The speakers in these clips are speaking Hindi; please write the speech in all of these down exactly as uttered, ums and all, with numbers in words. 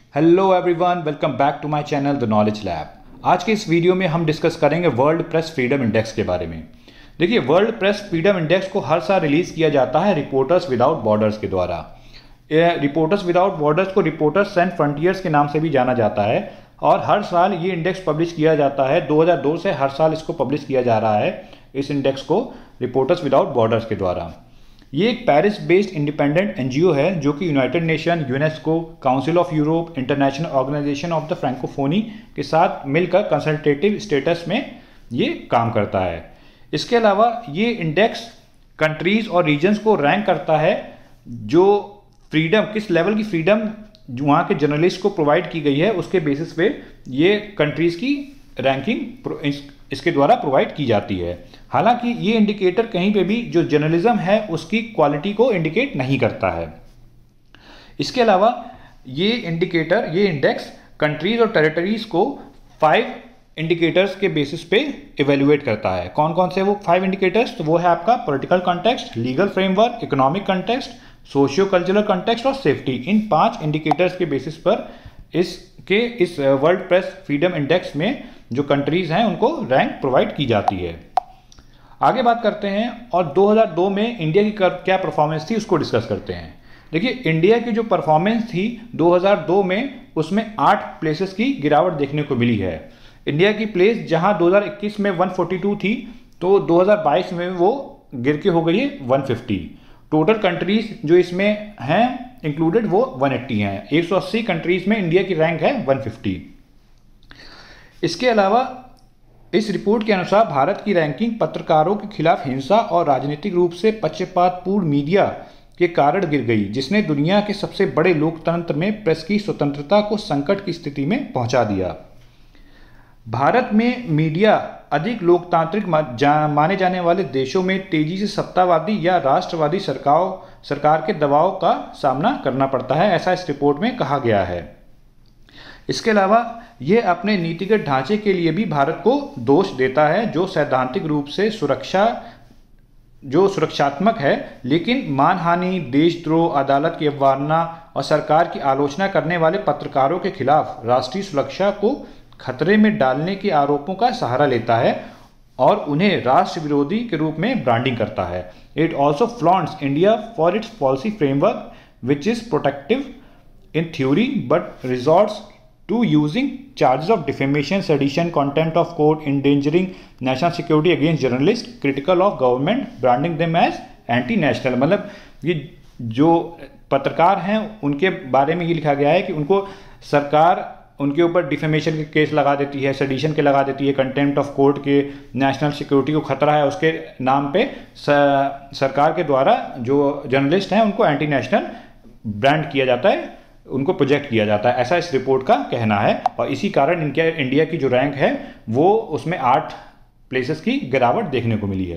Hello everyone, welcome back to my channel the knowledge lab. आज के इस वीडियो में हम डिस्कस करेंगे वर्ल्ड प्रेस फ्रीडम इंडेक्स के बारे में। देखिए, वर्ल्ड प्रेस फ्रीडम इंडेक्स को हर साल रिलीज किया जाता है रिपोर्टर्स विदाउट बॉर्डर्स के द्वारा। रिपोर्टर्स विदाउट बॉर्डर्स को रिपोर्टर्स एंड फ्रंटियर्स के नाम से भी जाना जाता है और हर साल ये इंडेक्स पब्लिश किया जाता है। दो हज़ार दो से हर साल इसको पब्लिश किया जा रहा है, इस इंडेक्स को रिपोर्टर्स विदाउट बॉर्डर्स के द्वारा। ये एक पेरिस बेस्ड इंडिपेंडेंट एनजीओ है जो कि united nation, UNESCO, council of Europe, international organisation of the francophonie के साथ मिलकर कंसल्टेटिव स्टेटस में ये काम करता है। इसके अलावा ये इंडेक्स कंट्रीज और रीजन्स को रैंक करता है जो फ्रीडम, किस लेवल की फ्रीडम वहाँ के जर्नलिस्ट को प्रोवाइड की गई है, उसके बेसिस पे ये कंट्रीज की रैंकिंग इसके द्वारा प्रोवाइड की जाती है। हालांकि ये इंडिकेटर कहीं पे भी जो जर्नलिज्म है उसकी क्वालिटी को इंडिकेट नहीं करता है। इसके अलावा ये इंडिकेटर, ये इंडेक्स कंट्रीज और टेरिटरीज को फाइव इंडिकेटर्स के बेसिस पे इवेल्युएट करता है। कौन कौन से वो फाइव इंडिकेटर्स? तो वो है आपका political context, legal framework, economic context, socio cultural context और सेफ्टी। इन पांच इंडिकेटर्स के बेसिस पर इसके इस वर्ल्ड प्रेस फ्रीडम इंडेक्स में जो कंट्रीज हैं उनको रैंक प्रोवाइड की जाती है। आगे बात करते हैं और दो हज़ार दो में इंडिया की क्या परफॉर्मेंस थी उसको डिस्कस करते हैं। देखिए, इंडिया की जो परफॉर्मेंस थी दो हज़ार दो में, उसमें आठ प्लेसेस की गिरावट देखने को मिली है। इंडिया की प्लेस जहां दो हज़ार इक्कीस में एक सौ बयालीस थी, तो दो हज़ार बाईस में वो गिर के हो गई है एक सौ पचास। टोटल कंट्रीज जो इसमें हैं इंक्लूडेड वो एक सौ अस्सी हैं। एक सौ अस्सी कंट्रीज में इंडिया की रैंक है एक सौ पचास। इसके अलावा इस रिपोर्ट के अनुसार भारत की रैंकिंग पत्रकारों के खिलाफ हिंसा और राजनीतिक रूप से पक्षपातपूर्ण मीडिया के कारण गिर गई, जिसने दुनिया के सबसे बड़े लोकतंत्र में प्रेस की स्वतंत्रता को संकट की स्थिति में पहुंचा दिया। भारत में मीडिया अधिक लोकतांत्रिक माने जाने वाले देशों में तेजी से सत्तावादी या राष्ट्रवादी सरकार सरकार के दबाव का सामना करना पड़ता है, ऐसा इस रिपोर्ट में कहा गया है। इसके अलावा यह अपने नीतिगत ढांचे के लिए भी भारत को दोष देता है, जो सैद्धांतिक रूप से सुरक्षा जो सुरक्षात्मक है, लेकिन मानहानि, देशद्रोह, अदालत की अवमानना और सरकार की आलोचना करने वाले पत्रकारों के खिलाफ राष्ट्रीय सुरक्षा को खतरे में डालने के आरोपों का सहारा लेता है और उन्हें राष्ट्र विरोधी के रूप में ब्रांडिंग करता है। It also flaunts India for its policy framework which is protective in theory but resorts to using charges of defamation, sedition, contempt of court, endangering national security against journalists, critical of government, branding them as anti-national। मतलब ये जो पत्रकार हैं उनके बारे में ये लिखा गया है कि उनको सरकार उनके ऊपर डिफेमेशन के केस लगा देती है, सेडिशन के लगा देती है, कंटेम्प्ट ऑफ कोर्ट के, नेशनल सिक्योरिटी को खतरा है उसके नाम पे सरकार के द्वारा जो जर्नलिस्ट हैं उनको एंटी नेशनल ब्रांड किया जाता है, उनको प्रोजेक्ट किया जाता है, ऐसा इस रिपोर्ट का कहना है। और इसी कारण इनके इंडिया की जो रैंक है वो उसमें आठ प्लेसेस की गिरावट देखने को मिली है।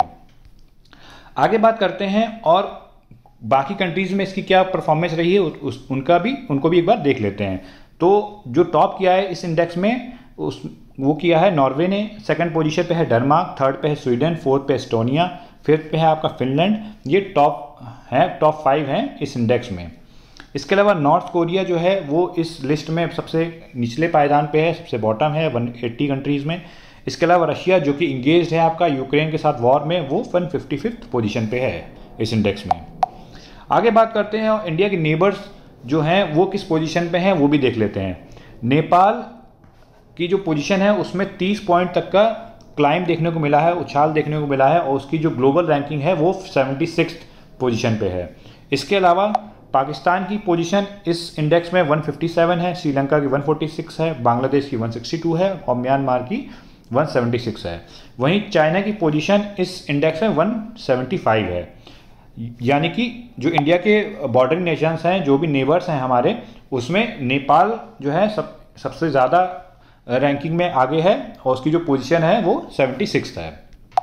आगे बात करते हैं और बाकी कंट्रीज में इसकी क्या परफॉर्मेंस रही है उस, उनका भी उनको भी एक बार देख लेते हैं। तो जो टॉप किया है इस इंडेक्स में उस वो किया है नॉर्वे ने, सेकंड पोजीशन पे है डेनमार्क, थर्ड पे है स्वीडन, फोर्थ पे एस्टोनिया, फिफ्थ पे है आपका फिनलैंड। ये टॉप है, टॉप फाइव हैं इस इंडेक्स में। इसके अलावा नॉर्थ कोरिया जो है वो इस लिस्ट में सबसे निचले पायदान पे है, सबसे बॉटम है एक सौ अस्सी कंट्रीज़ में। इसके अलावा रशिया जो कि इंगेज्ड है आपका यूक्रेन के साथ वॉर में, वो एक सौ पचपनवीं पोजीशन पे है इस इंडेक्स में। आगे बात करते हैं और इंडिया के नेबर्स जो हैं वो किस पोजीशन पे हैं वो भी देख लेते हैं। नेपाल की जो पोजीशन है उसमें तीस पॉइंट तक का क्लाइम देखने को मिला है, उछाल देखने को मिला है, और उसकी जो ग्लोबल रैंकिंग है वो छिहत्तरवीं पोजीशन पे है। इसके अलावा पाकिस्तान की पोजीशन इस इंडेक्स में एक सौ सत्तावन है, श्रीलंका की एक सौ छियालीस है, बांग्लादेश की एक सौ बासठ है और म्यांमार की एक सौ छिहत्तर है। वहीं चाइना की पोजीशन इस इंडेक्स में एक सौ पचहत्तर है। यानी कि जो इंडिया के बॉर्डरिंग नेशंस हैं, जो भी नेबर्स हैं हमारे, उसमें नेपाल जो है सब सबसे ज़्यादा रैंकिंग में आगे है और उसकी जो पोजीशन है वो छिहत्तरवीं है।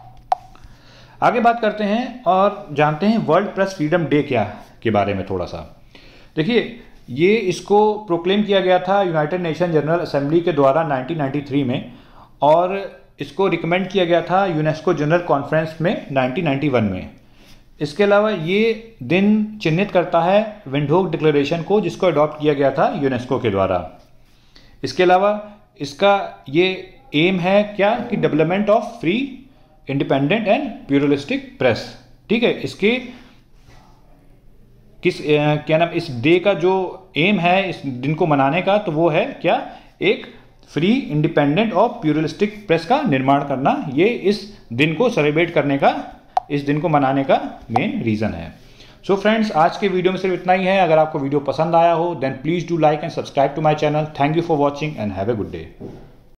आगे बात करते हैं और जानते हैं वर्ल्ड प्रेस फ्रीडम डे क्या के बारे में थोड़ा सा। देखिए, ये इसको प्रोक्लेम किया गया था यूनाइटेड नेशन जनरल असेंबली के द्वारा उन्नीस सौ तिरानवे में, और इसको रिकमेंड किया गया था यूनेस्को जनरल कॉन्फ्रेंस में उन्नीस सौ इक्यानवे में। इसके अलावा ये दिन चिन्हित करता है विंडहोक डिक्लेरेशन को, जिसको अडॉप्ट किया गया था यूनेस्को के द्वारा। इसके अलावा इसका ये एम है क्या कि development of free independent and pluralistic press. ठीक है, इसके किस आ, क्या नाम इस डे का जो एम है इस दिन को मनाने का, तो वो है क्या, एक फ्री इंडिपेंडेंट और प्लूरलिस्टिक प्रेस का निर्माण करना। ये इस दिन को सेलिब्रेट करने का, इस दिन को मनाने का मेन रीज़न है। सो so फ्रेंड्स, आज के वीडियो में सिर्फ इतना ही है। अगर आपको वीडियो पसंद आया हो then please do like and subscribe to my channel. Thank you for watching and have a good day.